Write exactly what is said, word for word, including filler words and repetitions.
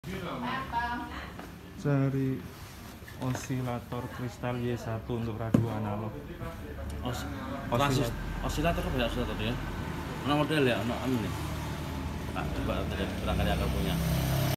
Cari osilator kristal Y satu untuk radio analog. Os Osilator. osilator apa ya osilator ya? Mana model ya? Mana anu nih? Nah, coba barangkali akan punya.